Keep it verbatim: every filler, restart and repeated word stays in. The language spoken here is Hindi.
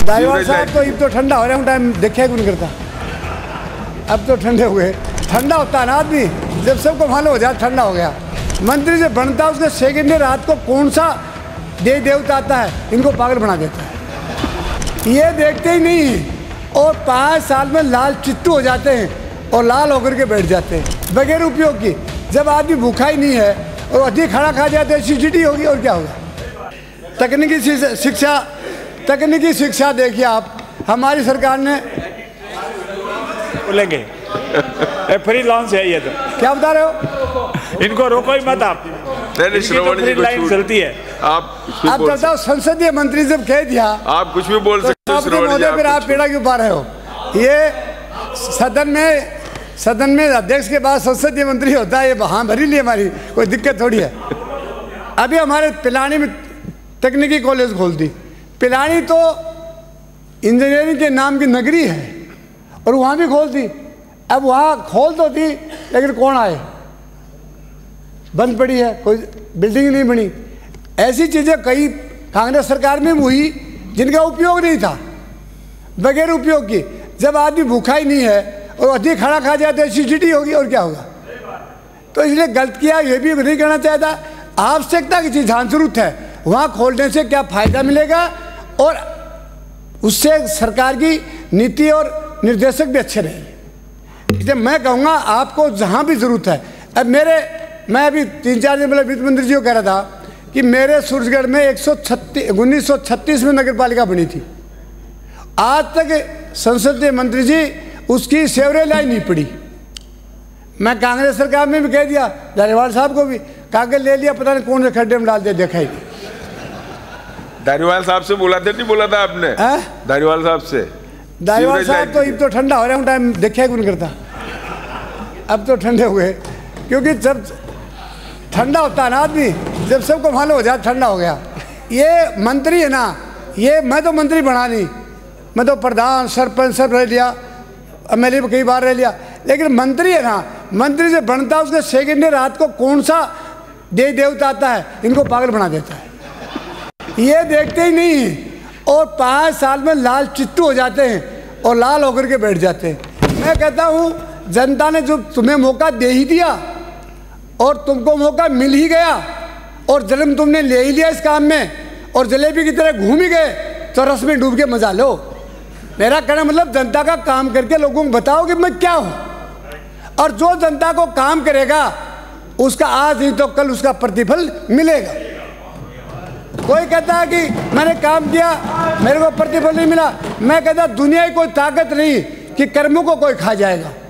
धारीवाल साहब तो अब तो ठंडा हो रहा है, टाइम देखा कौन करता। अब तो ठंडे हुए, ठंडा होता है ना आदमी जब सबको मालूम हो जाए ठंडा हो गया। मंत्री से बनता है उसके सेकेंड रात को कौन सा देव देवता आता है, इनको पागल बना देता है। ये देखते ही नहीं है और पाँच साल में लाल चिट्टू हो जाते हैं और लाल होकर के बैठ जाते हैं बगैर उपयोग की। जब आदमी भूखा ही नहीं है और अधिक खाना खा जाते हैं, एसिडिटी होगी और क्या होगा। तकनीकी शिक्षा, तकनीकी शिक्षा देखिए आप, हमारी सरकार ने बोलेंगे फ्री लॉन्च है। ये तो क्या बता रहे हो, इनको रोको ही मत आप, तो फ्री लाइन चलती है। आप आप बताओ, संसदीय मंत्री जब कह दिया आप कुछ भी बोल सकते हो, फिर आप पेड़ा क्यों पा रहे हो। ये सदन में सदन में अध्यक्ष के बाद संसदीय मंत्री होता है, ये हाँ भरी ली हमारी कोई दिक्कत थोड़ी है। अभी हमारे पिलानी में तकनीकी कॉलेज खोल दी। पिलानी तो इंजीनियरिंग के नाम की नगरी है और वहाँ भी खोल दी। अब वहाँ खोल तो दी लेकिन कौन आए, बंद पड़ी है, कोई बिल्डिंग नहीं बनी। ऐसी चीज़ें कई कांग्रेस सरकार में हुई जिनका उपयोग नहीं था, बगैर उपयोग की। जब आदमी भूखा ही नहीं है और अधिक खाना खा जाए तो एसिडिटी होगी और क्या होगा। तो इसलिए गलत किया, ये भी नहीं करना चाहता। आवश्यकता की चीज़ जहाँ जरूरत है वहाँ खोलने से क्या फ़ायदा मिलेगा और उससे सरकार की नीति और निर्देशक भी अच्छे रहेंगे। इसलिए मैं कहूँगा आपको जहाँ भी ज़रूरत है। अब मेरे मैं अभी तीन चार दिन पहले वित्त मंत्री जी को कह रहा था कि मेरे सूरजगढ़ में एक सौ छत्तीस उन्नीस सौ छत्तीस में नगर पालिका बनी थी, आज तक संसदीय मंत्री जी उसकी सेवरेज लाइन नहीं पड़ी। मैं कांग्रेस सरकार में भी कह दिया, धारीवाल साहब को भी कागज ले लिया, पता नहीं कौन से खड्डे में डाल दिया, देखा ही नहीं। धारीवाल साहब से बोला था नहीं बोला था आपने? धारीवाल साहब से धारीवाल साहब तो अब तो ठंडा हो रहा है, टाइम देखा कौन करता। अब तो ठंडे हुए, क्योंकि जब ठंडा होता है ना आदमी जब सबको मालूम हो जाए ठंडा हो गया। ये मंत्री है ना, ये मैं तो मंत्री बना नहीं, मैं तो प्रधान सरपंच सब रह लिया, एम एल ए कई बार रह लिया, लेकिन मंत्री है ना, मंत्री से बनता है उसके सेकेंड रात को कौन सा देव देवता आता है, इनको पागल बना देता है। ये देखते ही नहीं है और पाँच साल में लाल चिट्टू हो जाते हैं और लाल होकर के बैठ जाते हैं। मैं कहता हूँ जनता ने जो तुम्हें मौका दे ही दिया और तुमको मौका मिल ही गया और जन्म तुमने ले ही लिया इस काम में और जलेबी की तरह घूम ही गए, तो रस में डूब के मजा लो। मेरा कहना मतलब जनता का काम करके लोगों को बताओ कि मैं क्या हूँ, और जो जनता को काम करेगा उसका आज नहीं तो कल उसका प्रतिफल मिलेगा। कोई कहता है कि मैंने काम किया मेरे को प्रतिफल नहीं मिला, मैं कहता दुनिया की कोई ताकत नहीं कि कर्मों को कोई खा जाएगा।